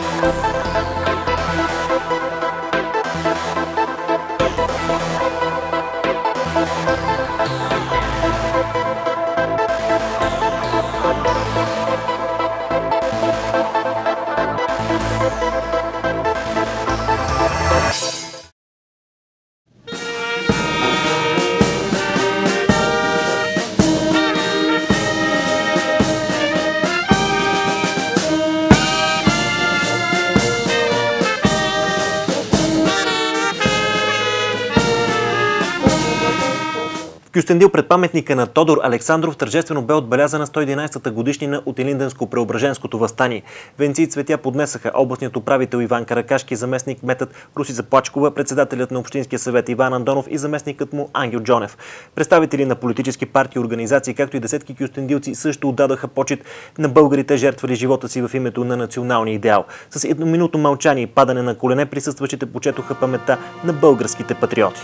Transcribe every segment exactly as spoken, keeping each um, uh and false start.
Кюстендил пред паметника на Тодор Александров тържествено бе отбелязана сто и единадесета годишнина от Илинденско-Преображенското въстание. Венци и цветя поднесаха областният управител Иван Каракашки, заместник кметът Русица Плачкова, председателят на Общинския съвет Иван Андонов и заместникът му Ангел Джонев. Представители на политически партии и организации, както и десетки кюстендилци също отдадаха почит на българите, жертвали живота си в името на националния идеал. С едноминутно мълчание и падане на колене присъстващите почетоха паметта на българските патриоти.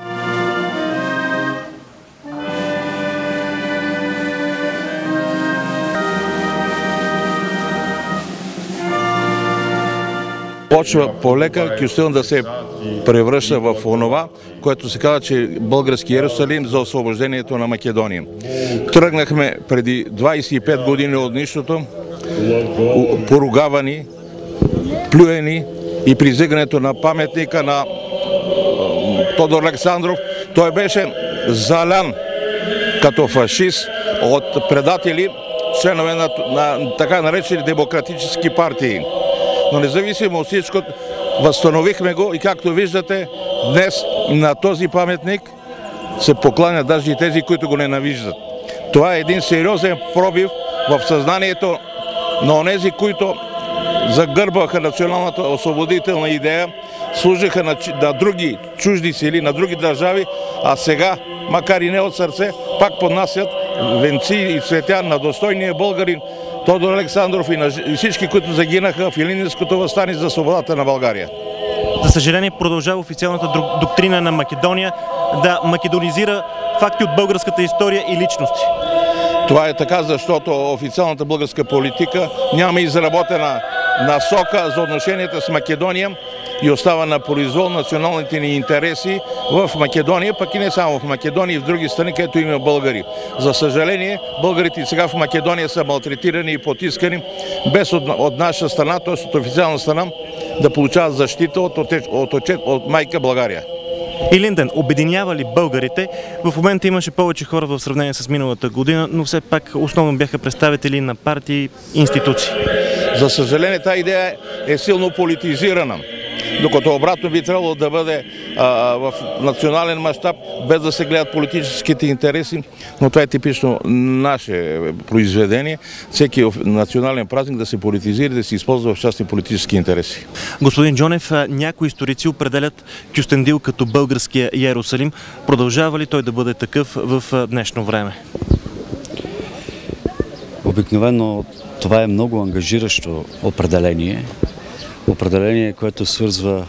Почва полека Кюстендил да се превръща в онова, което се казва, че български Йерусалим за освобождението на Македония. Тръгнахме преди двадесет и пет години от нищото, поругавани, плюени и при издигането на паметника на Тодор Александров. Той беше залян като фашист от предатели, членове на, на така наречени демократически партии. Но независимо от всичко, възстановихме го и както виждате, днес на този паметник се покланят даже и тези, които го ненавиждат. Това е един сериозен пробив в съзнанието на онези, които загърбваха националната освободителна идея, служиха на, на други чужди сили, на други държави, а сега, макар и не от сърце, пак поднасят венци и цветя на достойния българин Тодор Александров и, на, и всички, които загинаха в Илинденското въстание за свободата на България. За съжаление продължава официалната доктрина на Македония да македонизира факти от българската история и личности. Това е така, защото официалната българска политика няма изработена насока за отношенията с Македония и остава на произвол националните ни интереси в Македония, пък и не само в Македония, и в други страни, където има българи. За съжаление, българите сега в Македония са малтретирани и потискани, без от, от наша страна, т.е. от официална страна, да получават защита от, от, от, от, от майка България. Илинден обединява ли българите? В момента имаше повече хора в сравнение с миналата година, но все пак основно бяха представители на партии и институции. За съжаление, тази идея е силно политизирана, докато обратно би трябвало да бъде а, в национален мащаб, без да се гледат политическите интереси, но това е типично наше произведение. Всеки национален празник да се политизира, да се използва в частни политически интереси. Господин Джонев, някои историци определят Кюстендил като българския Йерусалим. Продължава ли той да бъде такъв в днешно време? Обикновено това е много ангажиращо определение. Определение, което свързва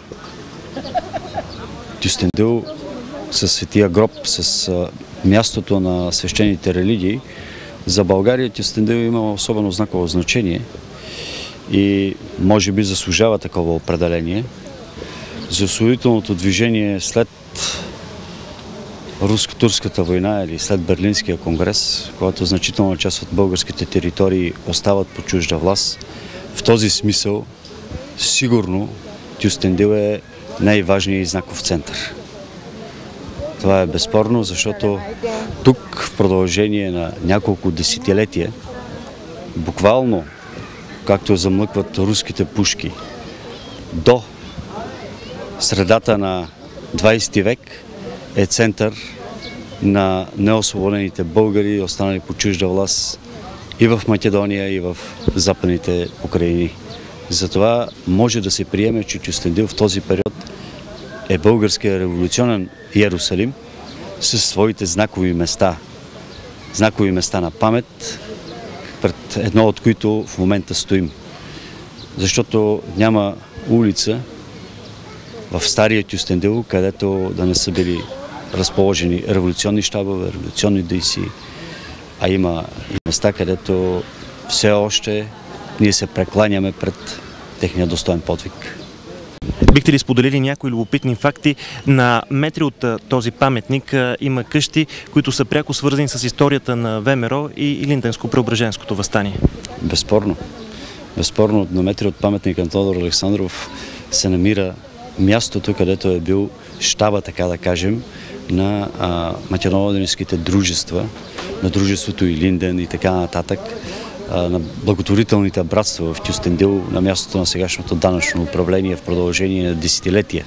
Кюстендил с Светия гроб, с мястото на свещените религии. За България Кюстендил има особено знаково значение и може би заслужава такова определение. За освободителното движение след Руско-турската война или след Берлинския конгрес, когато значителна част от българските територии остават под чужда власт, в този смисъл сигурно Кюстендил е най-важният и знаков център. Това е безспорно, защото тук в продължение на няколко десетилетия, буквално, както замлъкват руските пушки, до средата на двадесети век е център на неосвободените българи, останали под чужда власт и в Македония, и в западните покрайнини. Затова може да се приеме, че Кюстендил в този период е българския революционен Йерусалим със своите знакови места. Знакови места на памет, пред едно от които в момента стоим. Защото няма улица в стария Кюстендил, където да не са били разположени революционни щабове, революционни дейци, а има и места, където все още ние се прекланяме пред техния достоен подвиг. Бихте ли споделили някои любопитни факти? На метри от този паметник има къщи, които са пряко свързани с историята на ВМРО и Илинденско-Преображенското въстание. Безспорно. Безспорно, на метри от паметника на Тодор Александров се намира мястото, където е бил щаба, така да кажем, на македоно-илинденските дружества, на дружеството Илинден и така нататък, на благотворителните братства в Кюстендил, на мястото на сегашното данъчно управление в продължение на десетилетия.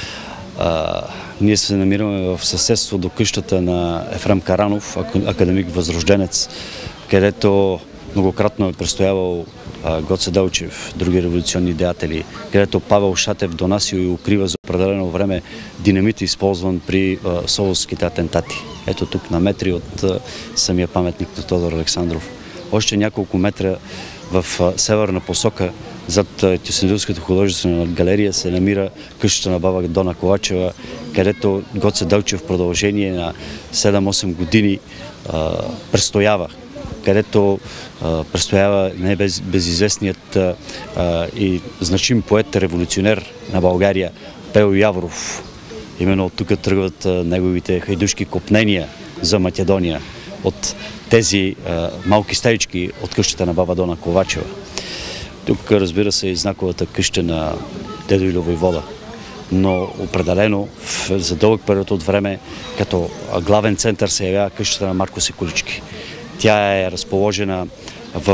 А, ние се намираме в съседство до къщата на Ефрем Каранов, академик възрожденец, където многократно е престоявал а, Гоце Делчев, други революционни деятели, където Павел Шатев донасил и укрива за определено време динамит, използван при а, солунските атентати. Ето тук на метри от а, самия паметник на Тодор Александров. Още няколко метра в а, северна посока, зад Кюстендилската художествена галерия, се намира къщата на баба Дона Ковачева, където Гоце Делчев в продължение на седем-осем години а, престоява, където а, престоява небезизвестният а, и значим поет-революционер на България Пейо Яворов. Именно от тук тръгват а, неговите хайдушки копнения за Македония от тези а, малки стаички от къщата на баба Дона Ковачева. Тук, разбира се, и знаковата къща на дедо Илю Войвода, но определено за дълъг период от време като главен център се явява къщата на Марко Секулички. Тя е разположена в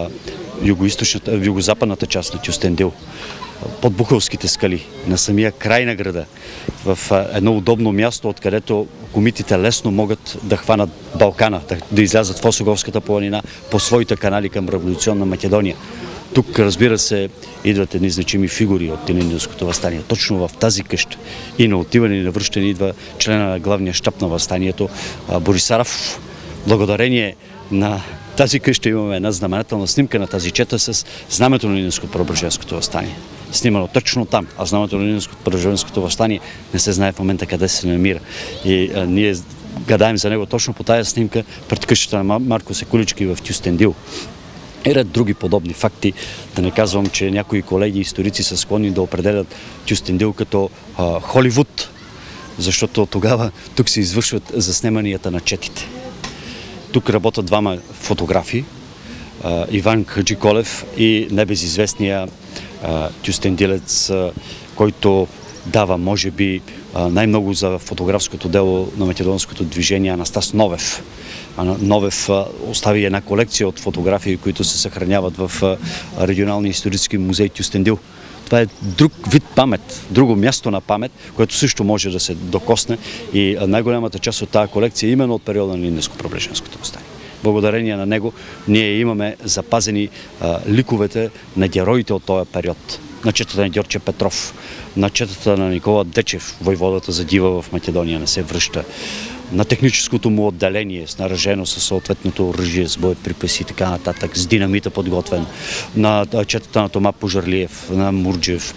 юго-западната част на Кюстендил, под Бухалските скали, на самия край на града, в едно удобно място, откъдето комитите лесно могат да хванат Балкана, да, да излязат в Осоговската планина по своите канали към революционна Македония. Тук, разбира се, идват едни значими фигури от Илинденското въстание. Точно в тази къща и на отиване и на връщане идва члена на главния щаб на въстанието Борисаров. Благодарение на тази къща имаме една знаменателна снимка на тази чета с знамето на Илинденско-Преображенското въстание. Снимано точно там, а знамето на Илинденско-Преображенското въстание не се знае в момента къде се намира. И а, ние гадаем за него точно по тая снимка пред къщата на Марко Секулички в Кюстендил. И ред други подобни факти. Да не казвам, че някои колеги и историци са склонни да определят Кюстендил като а, Холивуд, защото тогава тук се извършват заснеманията на четите. Тук работят двама фотографи, а, Иван Хаджиколев и небезизвестния а, кюстендилец, а, който дава, може би, най-много за фотографското дело на македонското движение Анастас Новев. Новев остави една колекция от фотографии, които се съхраняват в регионалния исторически музей Кюстендил. Това е друг вид памет, друго място на памет, което също може да се докосне и най-голямата част от тази колекция е именно от периода на Илинденско-Преображенското въстание. Благодарение на него ние имаме запазени а, ликовете на героите от този период. На четата на Георче Петров, на четата на Никола Дечев, войводата за дива в Македония не се връща, на техническото му отделение, снаражено със съответното оръжие, с боеприпаси и така нататък, с динамита подготвен, на четата на Тома Пожарлиев, на Мурджев,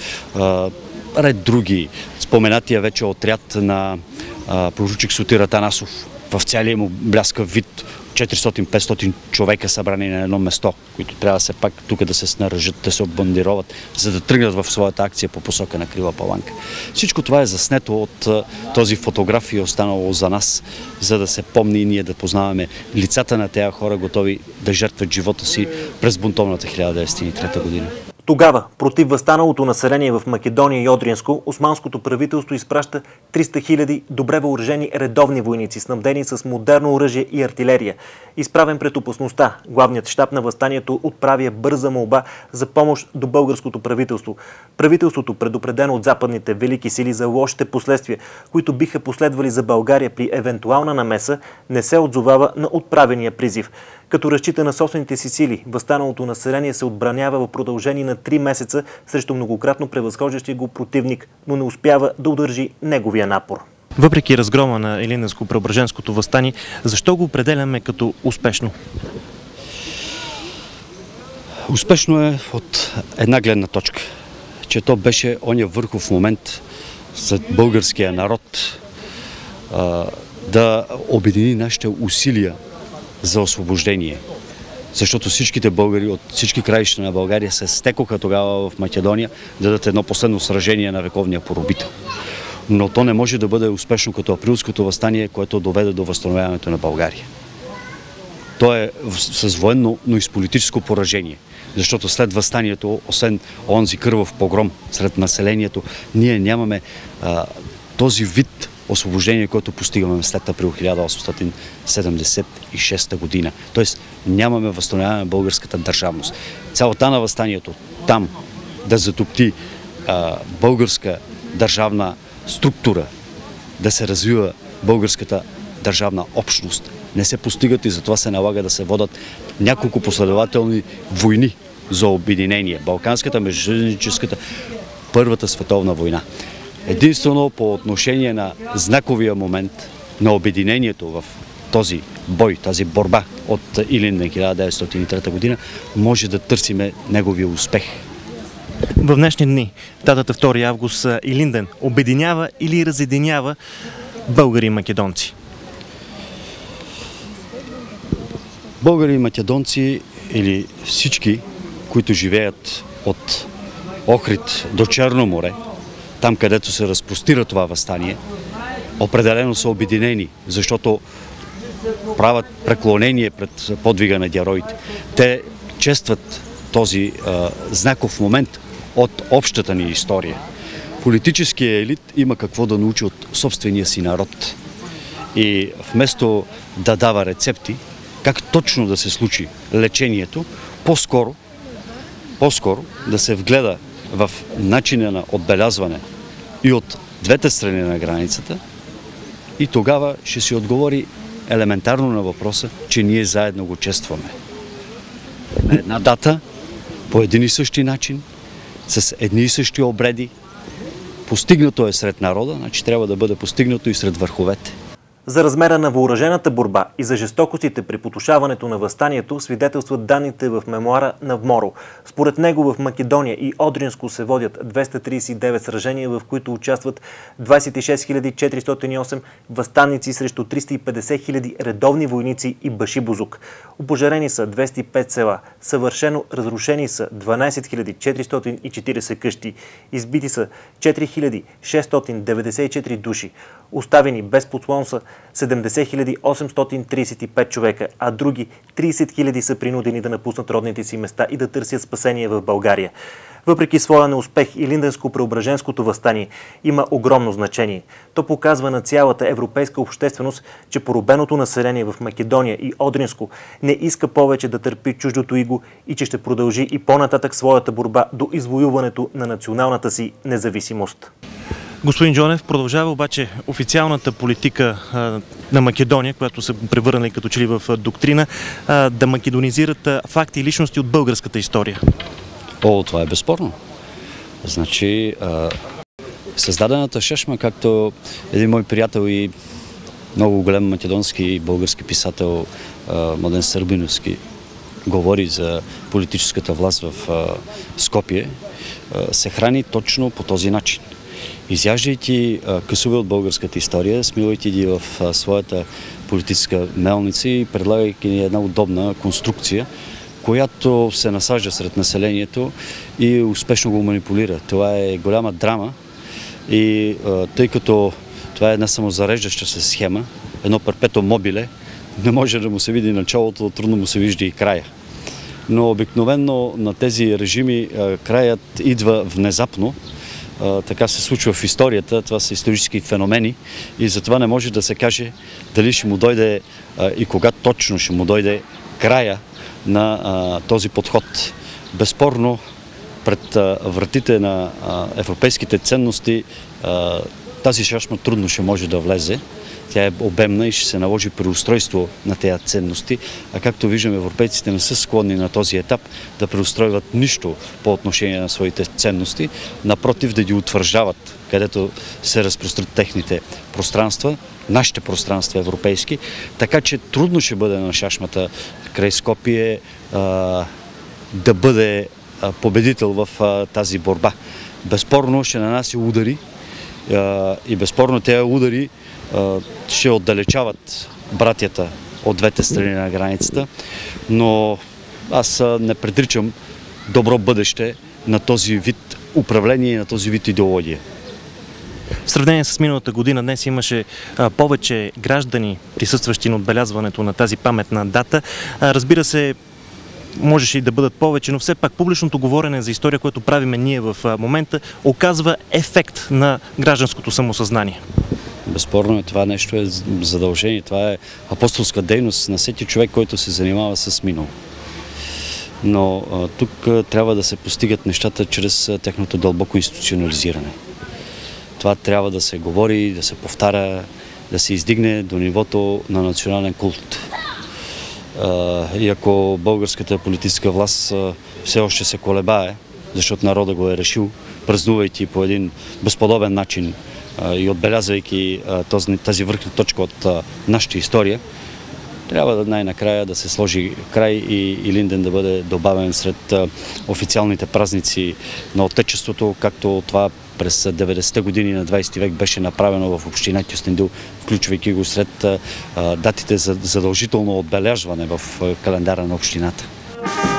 ред други, споменатия вече отряд на проручик Сотир Атанасов, в цялия му бляскав вид, четиристотин-петстотин човека събрани на едно место, които трябва се пак тук да се снаражат, да се оббандироват, за да тръгнат в своята акция по посока на Крила Паланка. Всичко това е заснето от този фотограф и е останало за нас, за да се помни и ние да познаваме лицата на тези хора, готови да жертват живота си през бунтовната хиляда деветстотин и трета година. Тогава, против възстаналото население в Македония и Одринско, османското правителство изпраща триста хиляди добре въоръжени редовни войници, снабдени с модерно оръжие и артилерия. Изправен пред опасността, главният щаб на въстанието отправя бърза молба за помощ до българското правителство. Правителството, предупредено от западните велики сили за лошите последствия, които биха последвали за България при евентуална намеса, не се отзовава на отправения призив. Като разчита на собствените си сили, възстаналото население се отбранява в продължение на три месеца срещу многократно превъзхождащия го противник, но не успява да удържи неговия напор. Въпреки разгрома на Илинденско-Преображенското въстание, защо го определяме като успешно? Успешно е от една гледна точка, че то беше оня върхов момент за българския народ да обедини нашите усилия за освобождение. защото всичките българи от всички краища на България се стекоха тогава в Македония да дадат едно последно сражение на вековния поробител. Но то не може да бъде успешно като априлското въстание, което доведе до възстановяването на България. То е с военно, но и с политическо поражение. Защото след въстанието, освен онзи кървав погром сред населението, ние нямаме а, този вид освобождение, което постигаме след април хиляда осемстотин седемдесет и шеста година. Тоест нямаме възстановяване на българската държавност. Целта на въстанието там да затопти а, българска държавна структура, да се развива българската държавна общност, не се постигат и затова се налага да се водят няколко последователни войни за обединение. Балканската, междуетническата, Първата световна война. Единствено по отношение на знаковия момент на обединението в този бой, тази борба от Илинден хиляда деветстотин и трета година, може да търсиме неговия успех. В днешни дни, датата втори август, Илинден обединява или разединява българи и македонци? Българи и македонци или всички, които живеят от Охрид до Черно море, там където се разпростира това въстание, определено са обединени, защото правят преклонение пред подвига на героите. Те честват този а, знаков момент от общата ни история. Политическият елит има какво да научи от собствения си народ. И вместо да дава рецепти, как точно да се случи лечението, по-скоро, по-скоро да се вгледа в начина на отбелязване и от двете страни на границата и тогава ще си отговори елементарно на въпроса, че ние заедно го честваме. На една дата, по един и същи начин, с едни и същи обреди, постигнато е сред народа, значи трябва да бъде постигнато и сред върховете. За размера на въоръжената борба и за жестокостите при потушаването на въстанието свидетелстват данните в мемуара на Вморо. Според него в Македония и Одринско се водят двеста тридесет и девет сражения, в които участват двадесет и шест хиляди четиристотин и осем въстаници срещу триста и петдесет хиляди редовни войници и башибозук. Опожарени са двеста и пет села, съвършено разрушени са дванадесет хиляди четиристотин и четиридесет къщи, избити са четири хиляди шестстотин деветдесет и четири души, оставени без подслон са седемдесет хиляди осемстотин тридесет и пет човека, а други тридесет хиляди са принудени да напуснат родните си места и да търсят спасение в България. Въпреки своя неуспех, Илинденско-Преображенското въстание има огромно значение. То показва на цялата европейска общественост, че поробеното население в Македония и Одринско не иска повече да търпи чуждото иго и че ще продължи и по-нататък своята борба до извоюването на националната си независимост. Господин Джонев, продължава обаче официалната политика а, на Македония, която са превърнали като че ли в а, доктрина, а, да македонизират а, факти и личности от българската история. О, това е безспорно. Значи, а, създадената шешма, както един мой приятел и много голям македонски и български писател а, Младен Сърбиновски говори за политическата власт в а, Скопие, а, се храни точно по този начин. Изяждайки късове от българската история, смилайки ги в а, своята политическа мелница и предлагайки ни една удобна конструкция, която се насажда сред населението и успешно го манипулира. Това е голяма драма и а, тъй като това е една самозареждаща се схема, едно перпетуум мобиле, не може да му се види началото, трудно му се вижда и края. Но обикновено на тези режими а, краят идва внезапно. Така се случва в историята, това са исторически феномени и затова не може да се каже дали ще му дойде и кога точно ще му дойде края на а, този подход. Безспорно, пред а, вратите на а, европейските ценности а, тази шашма трудно ще може да влезе. Тя е обемна и ще се наложи преустройство на тези ценности, а както виждаме, европейците не са склонни на този етап да преустройват нищо по отношение на своите ценности, напротив да ги утвърждават, където се разпрострат техните пространства, нашите пространства европейски, така че трудно ще бъде на шашмата край Скопие а, да бъде а, победител в а, тази борба. Безспорно ще нанася удари а, и безспорно тези удари ще отдалечават братята от двете страни на границата, но аз не предричам добро бъдеще на този вид управление и на този вид идеология. В сравнение с миналата година, днес имаше а, повече граждани, присъстващи на отбелязването на тази паметна дата. А, разбира се, можеше и да бъдат повече, но все пак публичното говорене за история, което правиме ние в а, момента, оказва ефект на гражданското самосъзнание. Безспорно, това нещо е задължение, това е апостолска дейност на всеки човек, който се занимава с минало. Но а, тук а, трябва да се постигат нещата чрез а, техното дълбоко институционализиране. Това трябва да се говори, да се повтаря, да се издигне до нивото на национален култ. А, и ако българската политическа власт а, все още се колебае, защото народа го е решил, празнувайки по един безподобен начин а, и отбелязвайки а, този, тази върхна точка от а, нашата история, трябва най-накрая да се сложи край и Илинден да бъде добавен сред а, официалните празници на Отечеството, както това през деветдесетте години на двадесети век беше направено в община Кюстендил, включвайки го сред а, датите за задължително отбелязване в а, календара на общината.